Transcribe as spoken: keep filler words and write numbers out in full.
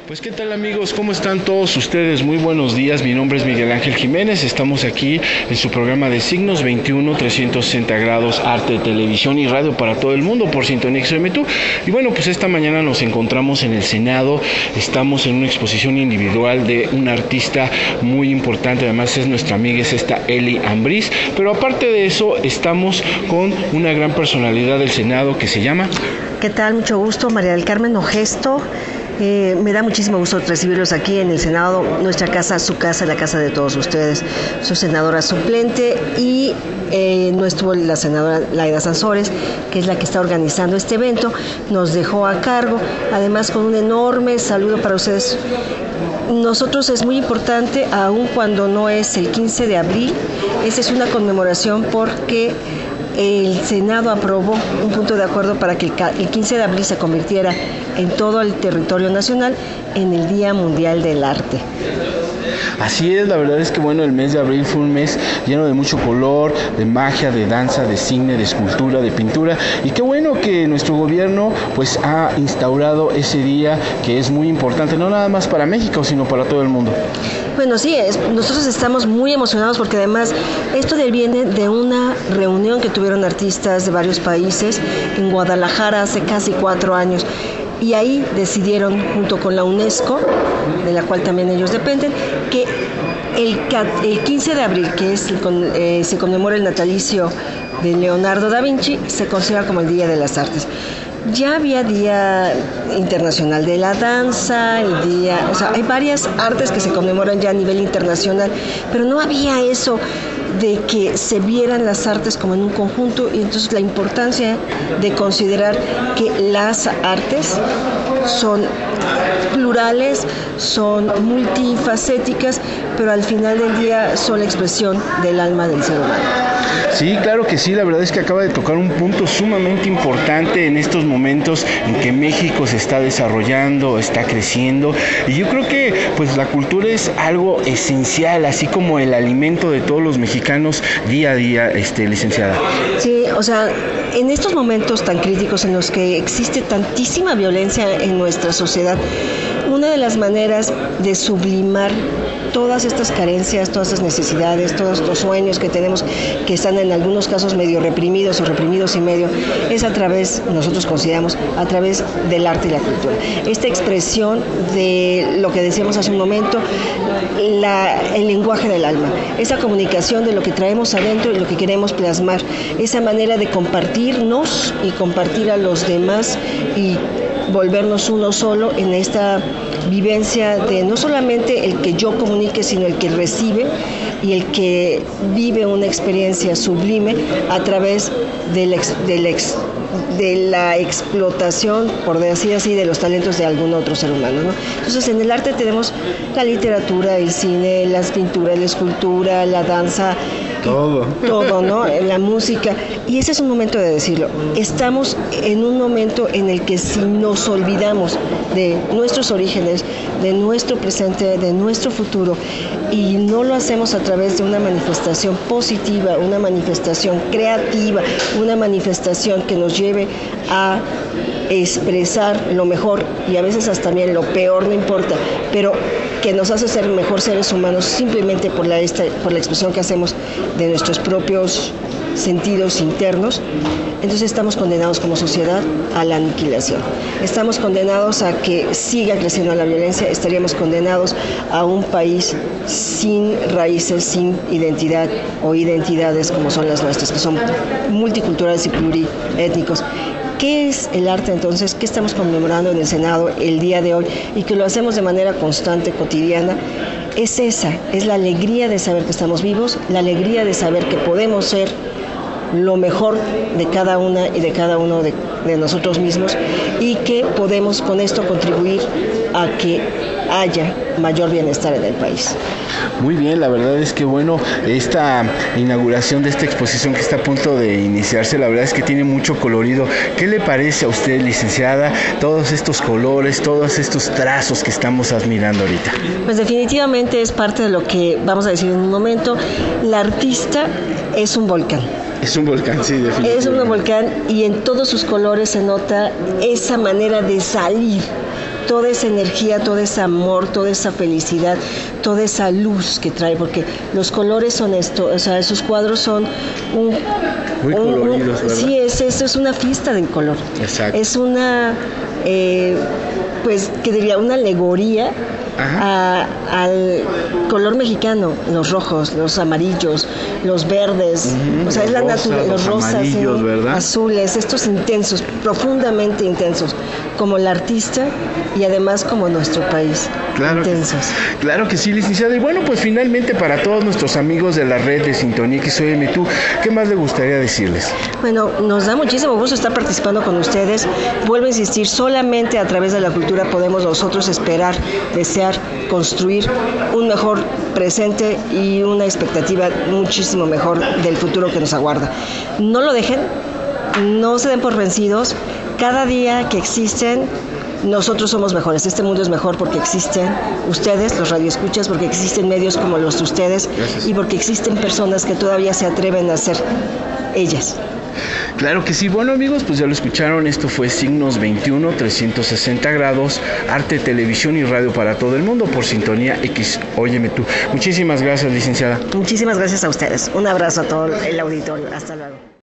Pues qué tal amigos, ¿cómo están todos ustedes? Muy buenos días, mi nombre es Miguel Ángel Jiménez, estamos aquí en su programa de Signos veintiuno, trescientos sesenta grados, arte, televisión y radio para todo el mundo por Sintonía X M T U. Y bueno, pues esta mañana nos encontramos en el Senado, estamos en una exposición individual de una artista muy importante, además es nuestra amiga, es esta Eli Ambriz, pero aparte de eso estamos con una gran personalidad del Senado que se llama... ¿Qué tal? Mucho gusto, María del Carmen Ogesto. Eh, me da muchísimo gusto recibirlos aquí en el Senado, nuestra casa, su casa, la casa de todos ustedes. Soy senadora suplente y eh, no estuvo la senadora Laida Sansores, que es la que está organizando este evento, nos dejó a cargo, además con un enorme saludo para ustedes. Nosotros es muy importante, aun cuando no es el quince de abril, esa es una conmemoración porque el Senado aprobó un punto de acuerdo para que el quince de abril se convirtiera en todo el territorio nacional en el Día Mundial del Arte. Así es, la verdad es que bueno, el mes de abril fue un mes lleno de mucho color, de magia, de danza, de cine, de escultura, de pintura, y qué bueno que nuestro gobierno pues ha instaurado ese día que es muy importante, no nada más para México, sino para todo el mundo. Bueno, sí, es, nosotros estamos muy emocionados porque además esto viene de una reunión que tuvieron artistas de varios países en Guadalajara hace casi cuatro años. Y ahí decidieron, junto con la UNESCO, de la cual también ellos dependen, que el, el quince de abril, que es el, eh, se conmemora el natalicio de Leonardo da Vinci, se considera como el Día de las Artes. Ya había Día Internacional de la Danza, el día, o sea, hay varias artes que se conmemoran ya a nivel internacional, pero no había eso de que se vieran las artes como en un conjunto, y entonces la importancia de considerar que las artes son plurales, son multifacéticas, pero al final del día son la expresión del alma del ser humano. Sí, claro que sí, la verdad es que acaba de tocar un punto sumamente importante en estos momentos en que México se está desarrollando, está creciendo, y yo creo que pues la cultura es algo esencial, así como el alimento de todos los mexicanos día a día, este, licenciada. Sí, o sea, en estos momentos tan críticos en los que existe tantísima violencia en nuestra sociedad, una de las maneras de sublimar todas estas carencias, todas estas necesidades, todos estos sueños que tenemos, que están en algunos casos medio reprimidos o reprimidos y medio, es a través, nosotros consideramos, a través del arte y la cultura. Esta expresión de lo que decíamos hace un momento, la, el lenguaje del alma, esa comunicación de lo que traemos adentro y lo que queremos plasmar, esa manera de compartirnos y compartir a los demás y volvernos uno solo en esta vivencia de no solamente el que yo comunique, sino el que recibe y el que vive una experiencia sublime a través del ex, del ex, de la explotación, por decir así, de los talentos de algún otro ser humano, ¿no? Entonces, en el arte tenemos la literatura, el cine, las pinturas, la escultura, la danza, todo, todo, ¿no? La música, y ese es un momento de decirlo. Estamos en un momento en el que si nos olvidamos de nuestros orígenes, de nuestro presente, de nuestro futuro, y no lo hacemos a través de una manifestación positiva, una manifestación creativa, una manifestación que nos lleve a expresar lo mejor y a veces hasta también lo peor, no importa, pero que nos hace ser mejor seres humanos simplemente por la, esta, por la expresión que hacemos de nuestros propios sentidos internos, entonces estamos condenados como sociedad a la aniquilación. Estamos condenados a que siga creciendo la violencia, estaríamos condenados a un país sin raíces, sin identidad o identidades como son las nuestras, que son multiculturales y pluriétnicos. ¿Qué es el arte entonces? ¿Qué estamos conmemorando en el Senado el día de hoy y que lo hacemos de manera constante, cotidiana? Es esa, es la alegría de saber que estamos vivos, la alegría de saber que podemos ser lo mejor de cada una y de cada uno de, de nosotros mismos y que podemos con esto contribuir a que haya mayor bienestar en el país. Muy bien, la verdad es que bueno, esta inauguración de esta exposición que está a punto de iniciarse, la verdad es que tiene mucho colorido. ¿Qué le parece a usted, licenciada, todos estos colores, todos estos trazos que estamos admirando ahorita? Pues definitivamente es parte de lo que vamos a decir en un momento. La artista es un volcán. Es un volcán, sí, definitivamente. Es un volcán y en todos sus colores se nota esa manera de salir. toda esa energía, todo ese amor, toda esa felicidad, toda esa luz que trae, porque los colores son esto, o sea, esos cuadros son un... Muy un, coloridos, un, ¿verdad? Sí, es, es, es una fiesta del color. Exacto. Es una, eh, pues, ¿qué diría? Una alegoría a, al color mexicano, los rojos, los amarillos, los verdes, uh-huh, o sea, es la naturaleza, los rosas, amarillos, ¿verdad? Azules, estos intensos, profundamente intensos, como el artista y además como nuestro país. Claro intensos. Que, claro que sí, licenciada. Y bueno, pues finalmente para todos nuestros amigos de la red de Sintonía X O M, ¿tú qué más le gustaría decirles? Bueno, nos da muchísimo gusto estar participando con ustedes. Vuelvo a insistir, solamente a través de la cultura podemos nosotros esperar, desear, construir un mejor presente y una expectativa muchísimo mejor del futuro que nos aguarda. No lo dejen, no se den por vencidos. Cada día que existen, nosotros somos mejores. Este mundo es mejor porque existen ustedes, los radioescuchas, porque existen medios como los de ustedes. Gracias. Y porque existen personas que todavía se atreven a ser ellas. Claro que sí. Bueno, amigos, pues ya lo escucharon. Esto fue Signos veintiuno, trescientos sesenta grados, arte, televisión y radio para todo el mundo por Sintonía X. Óyeme tú. Muchísimas gracias, licenciada. Muchísimas gracias a ustedes. Un abrazo a todo el auditorio. Hasta luego.